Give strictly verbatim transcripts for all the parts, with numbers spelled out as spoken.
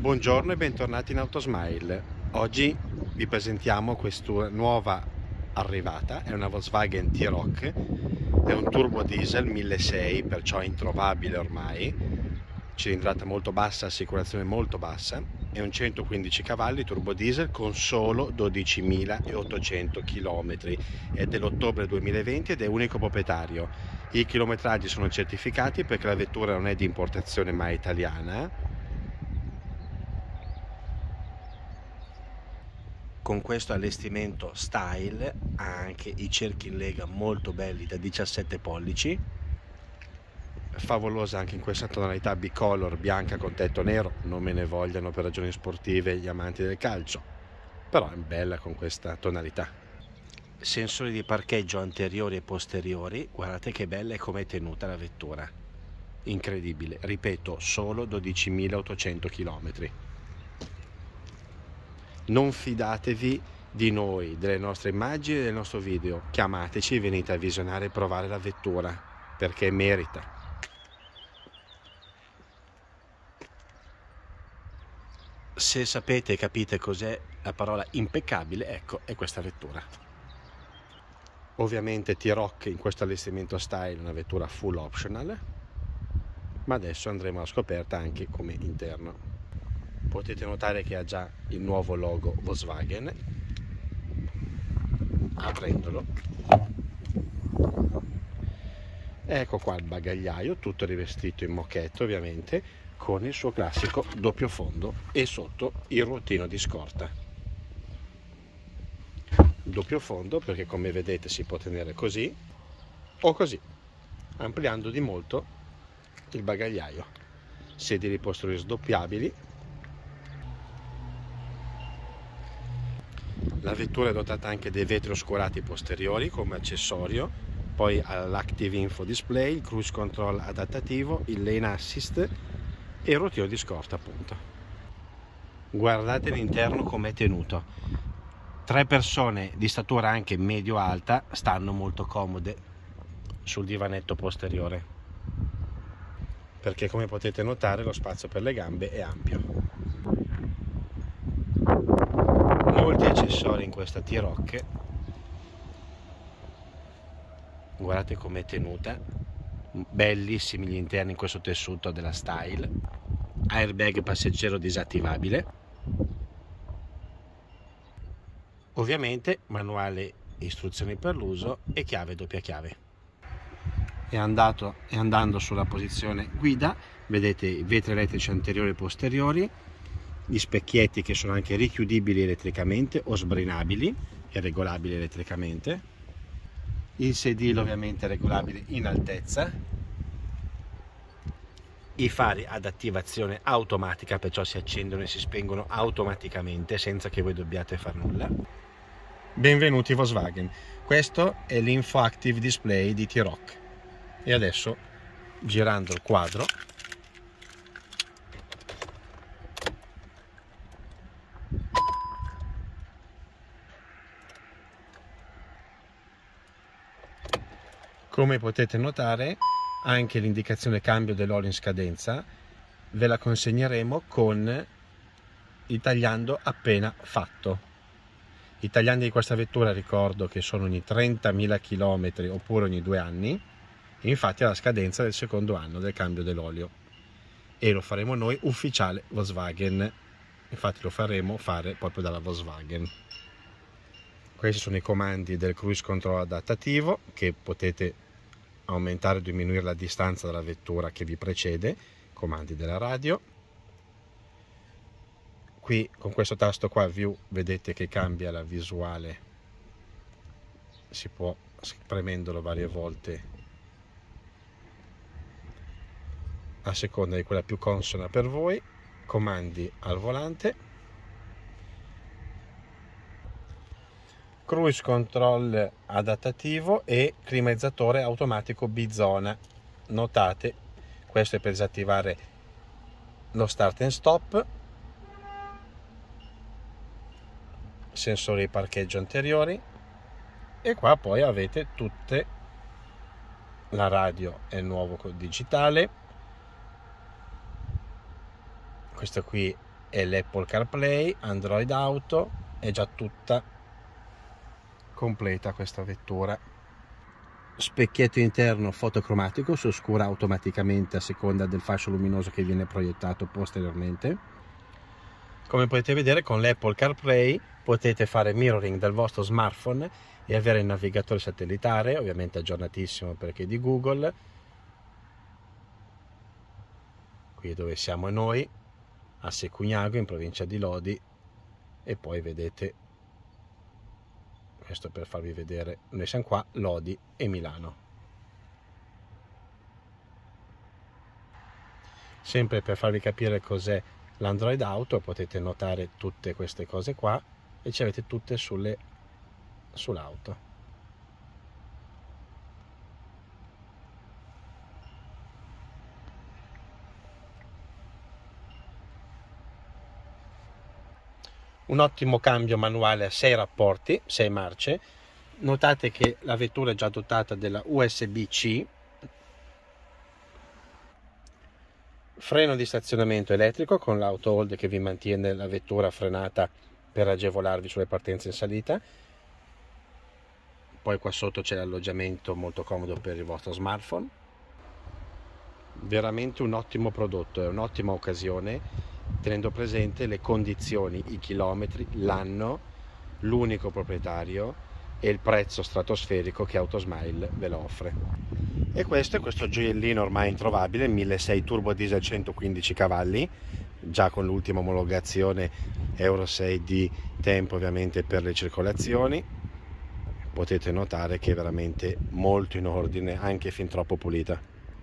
Buongiorno e bentornati in Autosmile. Oggi vi presentiamo questa nuova arrivata, è una Volkswagen T-Roc, è un turbo diesel milleseicento, perciò introvabile ormai, cilindrata molto bassa, assicurazione molto bassa, è un centoquindici cavalli turbo diesel con solo dodicimilaottocento chilometri, è dell'ottobre duemilaventi ed è unico proprietario. I chilometraggi sono certificati perché la vettura non è di importazione ma è italiana. Con questo allestimento style ha anche i cerchi in lega molto belli da diciassette pollici, favolosa anche in questa tonalità bicolor bianca con tetto nero, non me ne vogliano per ragioni sportive gli amanti del calcio, però è bella con questa tonalità. Sensori di parcheggio anteriori e posteriori, guardate che bella e come è tenuta la vettura, incredibile, ripeto, solo dodicimilaottocento chilometri. Non fidatevi di noi, delle nostre immagini e del nostro video, chiamateci, venite a visionare e provare la vettura, perché merita. Se sapete e capite cos'è la parola impeccabile, ecco, è questa vettura. Ovviamente T-Roc in questo allestimento style è una vettura full optional, ma adesso andremo alla scoperta anche come interno. Potete notare che ha già il nuovo logo Volkswagen. Aprendolo, ecco qua il bagagliaio, tutto rivestito in moquette ovviamente, con il suo classico doppio fondo e sotto il ruotino di scorta. Doppio fondo perché, come vedete, si può tenere così o così, ampliando di molto il bagagliaio. Sedili ripostatori sdoppiabili. La vettura è dotata anche dei vetri oscurati posteriori come accessorio, poi ha l'Active Info Display, il Cruise Control adattativo, il Lane Assist e il ruotino di scorta appunto. Guardate l'interno com'è tenuto. Tre persone di statura anche medio-alta stanno molto comode sul divanetto posteriore, perché come potete notare lo spazio per le gambe è ampio. Molti accessori in questa T-Roc, guardate com'è tenuta, bellissimi gli interni in questo tessuto della style, airbag passeggero disattivabile, ovviamente manuale istruzioni per l'uso e chiave doppia chiave. E andato, e andando sulla posizione guida vedete i vetri elettrici anteriori e posteriori, gli specchietti che sono anche richiudibili elettricamente o sbrinabili e regolabili elettricamente, il sedile ovviamente regolabile in altezza, i fari ad attivazione automatica, perciò si accendono e si spengono automaticamente senza che voi dobbiate fare nulla. Benvenuti Volkswagen, questo è l'Info Active Display di T-Roc e adesso, girando il quadro, come potete notare anche l'indicazione cambio dell'olio in scadenza ve la consegneremo con il tagliando appena fatto. I tagliandi di questa vettura ricordo che sono ogni trentamila chilometri oppure ogni due anni, infatti alla scadenza del secondo anno del cambio dell'olio, e lo faremo noi ufficiale Volkswagen, infatti lo faremo fare proprio dalla Volkswagen. Questi sono i comandi del Cruise Control adattativo, che potete aumentare o diminuire la distanza dalla vettura che vi precede, comandi della radio. Qui con questo tasto qua View vedete che cambia la visuale, si può premendolo varie volte a seconda di quella più consona per voi. Comandi al volante, Cruise Control adattativo e climatizzatore automatico bizona. Notate, questo è per disattivare lo start and stop, sensori di parcheggio anteriori, e qua poi avete tutte, la radio è nuovo digitale, questo qui e l'Apple CarPlay, Android Auto, è già tutta completa questa vettura. Specchietto interno fotocromatico, si oscura automaticamente a seconda del fascio luminoso che viene proiettato posteriormente. Come potete vedere, con l'Apple CarPlay potete fare mirroring del vostro smartphone e avere il navigatore satellitare, ovviamente aggiornatissimo perché è di Google, qui dove siamo noi, a Secugnago in provincia di Lodi, e poi vedete, questo per farvi vedere, noi siamo qua, Lodi e Milano. Sempre per farvi capire cos'è l'Android Auto, potete notare tutte queste cose qua e ce le avete tutte sulle sull'auto. Un ottimo cambio manuale a sei rapporti, sei marce. Notate che la vettura è già dotata della U S B C, freno di stazionamento elettrico con l'auto hold che vi mantiene la vettura frenata per agevolarvi sulle partenze in salita. Poi qua sotto c'è l'alloggiamento molto comodo per il vostro smartphone. Veramente un ottimo prodotto, è un'ottima occasione, tenendo presente le condizioni, i chilometri, l'anno, l'unico proprietario e il prezzo stratosferico che Autosmile ve lo offre. E questo è questo gioiellino ormai introvabile, milleseicento turbo diesel centoquindici cavalli, già con l'ultima omologazione Euro sei di tempo ovviamente per le circolazioni. Potete notare che è veramente molto in ordine, anche fin troppo pulita.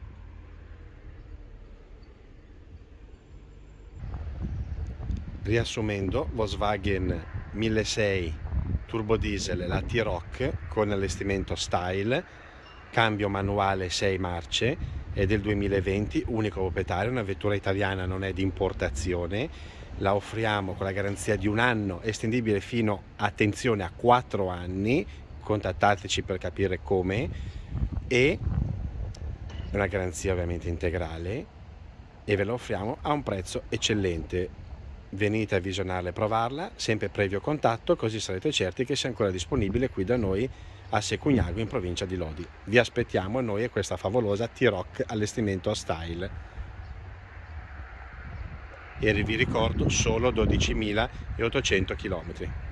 Riassumendo, Volkswagen milleseicento turbo diesel, la T-Roc con allestimento style, cambio manuale sei marce, è del duemilaventi, unico proprietario, una vettura italiana, non è di importazione. La offriamo con la garanzia di un anno, estendibile fino, attenzione, a quattro anni, contattateci per capire come, e una garanzia ovviamente integrale, e ve la offriamo a un prezzo eccellente. Venite a visionarla e provarla, sempre previo contatto, così sarete certi che sia ancora disponibile qui da noi a Secugnago in provincia di Lodi. Vi aspettiamo a noi e questa favolosa T-Roc allestimento a style. E vi ricordo solo dodicimilaottocento chilometri.